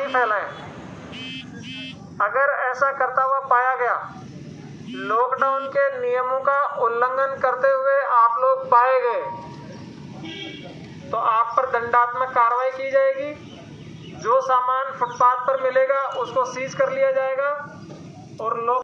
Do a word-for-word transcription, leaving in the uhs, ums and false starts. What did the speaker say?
नहीं फैलाएं। अगर ऐसा करता हुआ पाया गया, लॉकडाउन के नियमों का उल्लंघन करते हुए आप लोग पाए गए, तो आप पर दंडात्मक कार्रवाई की जाएगी। जो सामान फुटपाथ पर मिलेगा उसको सीज कर लिया जाएगा और लोग